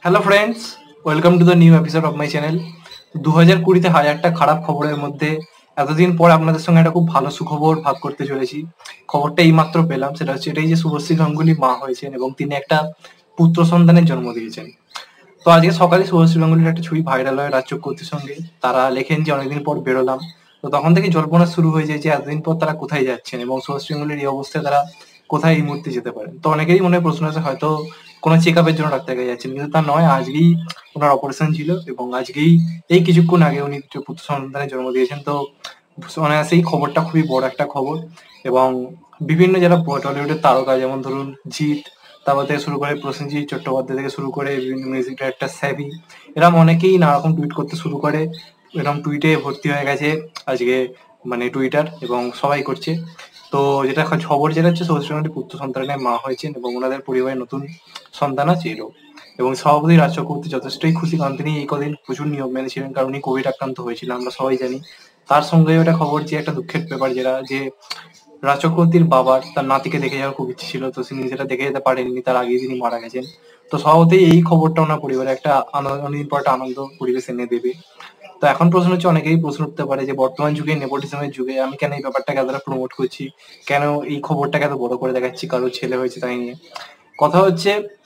Hello friends, welcome to the new episode of my channel. 2020-তে হাজারটা খারাপ খবরের মধ্যে এতদিন পর আপনাদের সঙ্গে একটা খুব ভালো সুখবর ভাগ করতে চলেছি। খবরটা এইমাত্র পেলাম, সেটা হচ্ছে এটাই যে শুভশ্রী গাঙ্গুলি মা হয়েছেন এবং তিনি একটা পুত্র সন্তানের জন্ম দিয়েছেন। তো আজকে সকালে শুভশ্রী গাঙ্গুলির একটা ছবি ভাইরাল হয় রাজ চক্রবর্তীর সঙ্গে। তারা লেখেন যে অনেকদিন পর বেরোলাম। তো তখন থেকে জল্পনা শুরু হয়ে যায় যে এতদিন পর তারা কোথায় যাচ্ছেন এবং শুভশ্রী গাঙ্গুলির এই অবস্থায় তারা কোথায় এই মুহূর্তে যেতে পারেন। তো অনেকেরই মনে প্রশ্ন আছে হয়তো কোনো চেক আপের জন্য ডাক্তার কাছে যাচ্ছেন, কিন্তু তা নয়। আজকেই ওনার অপারেশন ছিল এবং আজকেই এই কিছুক্ষণ আগে উনি পুত্র সন্তানের জন্ম দিয়েছেন। তো মানে সেই খবরটা খুবই বড় একটা খবর এবং বিভিন্ন যারা টলিউডের তারকা, যেমন ধরুন জিৎ, তারপর থেকে শুরু করে প্রসেনজিৎ চট্টোপাধ্যায় থেকে শুরু করে বিভিন্ন মিউজিক ডাইরেক্টর স্যাভি, এরকম অনেকেই নানা রকম টুইট করতে শুরু করে। এরকম টুইটে ভর্তি হয়ে গেছে আজকে মানে টুইটার, এবং সবাই করছে। তো যেটা খবর যেটা হচ্ছে শুভশ্রী পুত্র সন্তানের মা হয়েছেন এবং ওনাদের পরিবারের নতুন সন্তান আছে এরও। এবং সভাপতি রাজ চক্রবর্তী যথেষ্টই খুশি, কারণ তিনি এই কদিন প্রচুর নিয়ম মেনেছিলেন, কারণ উনি কোভিড আক্রান্ত হয়েছিলেন, আমরা সবাই জানি। তার সঙ্গে একটা খবর যে একটা দুঃখের ব্যাপার, যেটা যে রাজ চক্রবর্তীর বাবার তার নাতিকে দেখে যাওয়ার খুব ইচ্ছে ছিল, তো তিনি সেটা দেখে যেতে পারেননি, তার আগেই তিনি মারা গেছেন। তো স্বভাবতই এই খবরটা ওনার পরিবারে একটা অনেকদিন পর একটা আনন্দ পরিবেশ এনে দেবে। তো এখন প্রশ্ন হচ্ছে, অনেকেই প্রশ্ন উঠতে পারে যে বর্তমান যুগে নেপোটিজমের যুগে আমি কেন এই ব্যাপারটাকে এতটা প্রমোট করছি, কেন এই খবরটাকে এত বড় করে দেখাচ্ছি কারোর ছেলে হয়েছে তাই নিয়ে। কথা হচ্ছে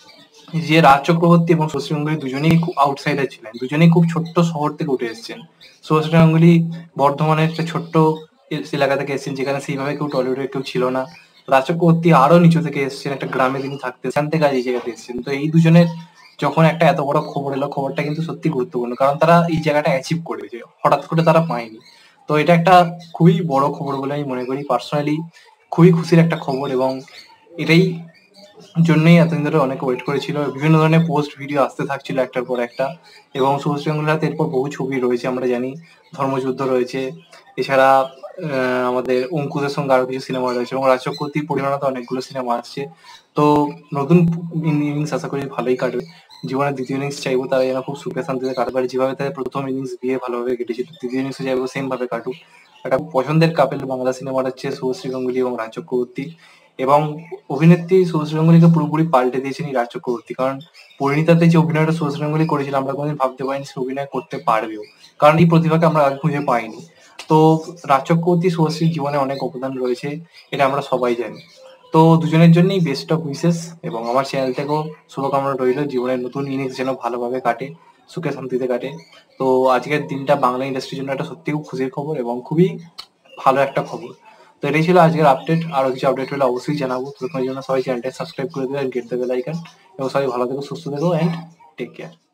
যে রাজ চক্রবর্তী এবং শুভশ্রী গাঙ্গুলী দুজনেই খুব আউটসাইডার ছিলেন, দুজনেই খুব ছোট্ট শহর থেকে উঠে এসেছেন। শুভশ্রী গাঙ্গুলী বর্ধমানের একটা ছোট্ট এলাকা থেকে এসেছেন, যেখানে সেইভাবে কেউ টলিউডের কেউ ছিল না। রাজ চক্রবর্তী আরো নিচু থেকে এসেছেন, একটা গ্রামে তিনি থাকতেন, সেখান থেকে আজ এই জায়গাতে এসেছেন। তো এই দুজনের যখন একটা এত বড় খবর এলো, খবরটা কিন্তু সত্যি গুরুত্বপূর্ণ, কারণ তারা এই জায়গাটা অ্যাচিভ করেছে, হঠাৎ করে তারা পায়নি। তো এটা একটা খুবই বড় খবর বলে আমি মনে করি। পার্সোনালি খুবই খুশির একটা খবর, এবং এটাই জন্যই এতদিন ধরে অনেকে ওয়েট করেছিল। বিভিন্ন ধরনের পোস্ট ভিডিও আসতে থাকছিল একটার পর একটা, এবং শুভশ্রী গাঙ্গুলীর হাতে এরপর বহু ছবি রয়েছে, আমরা জানি ধর্মযুদ্ধ রয়েছে, এছাড়া আমাদের অঙ্কুশের সঙ্গে আরো কিছু সিনেমা রয়েছে, এবং রাজ চক্রবর্তীর পরিমাণে অনেকগুলো সিনেমা আসছে। তো নতুন ইনিংস আশা করি ভালোই কাটবে। জীবনের দ্বিতীয় ইনিংস চাইবো তারা যেন খুব সুখে শান্তিতে কাটতে পারে, যেভাবে তাদের প্রথম ইনিংস দিয়ে ভালোভাবে কেটেছিল, দ্বিতীয় ইনিংসে চাইবো সেম ভাবে কাটুক। একটা পছন্দের কাপেল বাংলা সিনেমার হচ্ছে শুভশ্রী গাঙ্গুলী এবং রাজ চক্রবর্তী, এবং অভিনেত্রী শুভশ্রী গাঙ্গুলীকে পুরোপুরি পাল্টে দিয়েছেন এই রাজ চক্রবর্তী। কারণ পরিণীতাতে যে অভিনয়টা শুভশ্রী গাঙ্গুলী করেছিল, আমরা কোনোদিন ভাবতে পারিনি সে অভিনয় করতে পারবেও, কারণ এই প্রতিভাকে আমরা আগে খুঁজে পাইনি। তো রাজ চক্রবর্তী শুভশ্রীর জীবনে অনেক অবদান রয়েছে, এটা আমরা সবাই জানি। তো দুজনের জন্যই বেস্ট অফ উইসেস, এবং আমার চ্যানেল থেকেও শুভকামনা রইল জীবনের নতুন ইনিংস যেন ভালোভাবে কাটে, সুখে শান্তিতে কাটে। তো আজকের দিনটা বাংলা ইন্ডাস্ট্রির জন্য একটা সত্যি খুব খুশির খবর এবং খুবই ভালো একটা খবর। তো এটাই ছিল আজকের আপডেট। আরো কিছু আপডেট হলে অবশ্যই জানাবো। ততক্ষণের জন্য সবাই চ্যানেলটা সাবস্ক্রাইব করে দেবে, গেট দ্য বেল আইকন, এবং সবাই ভালো থেকো, সুস্থ থেকো, এন্ড টেক কেয়ার।